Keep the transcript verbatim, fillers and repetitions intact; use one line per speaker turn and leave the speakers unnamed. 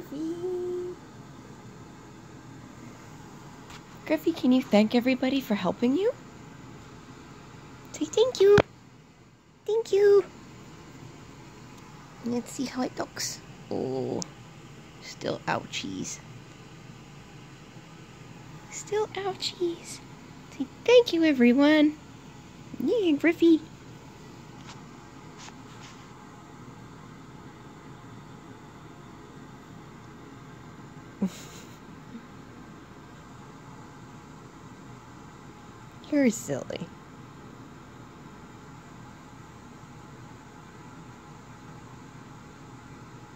Griffy. Griffy, can you thank everybody for helping you? Say thank you. Thank you. Let's see how it looks. Oh, still ouchies. Still ouchies. Say thank you, everyone. Yeah, Griffy. You're silly.